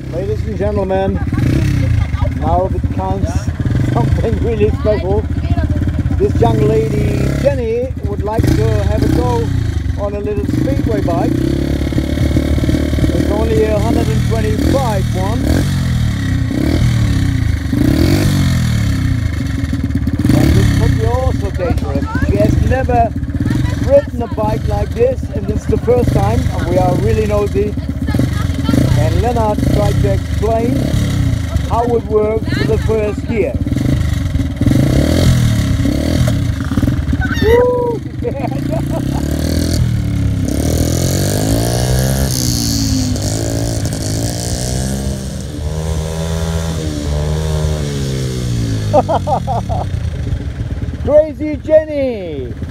Ladies and gentlemen, now it comes something really special. This young lady, Jenny, would like to have a go on a little speedway bike. It's only a 125 one. And this could be also dangerous. She has never ridden a bike like this, and it's the first time, and we are really nosy. And Lennart tried to explain how it works for the first year. Woo! Crazy Jenny!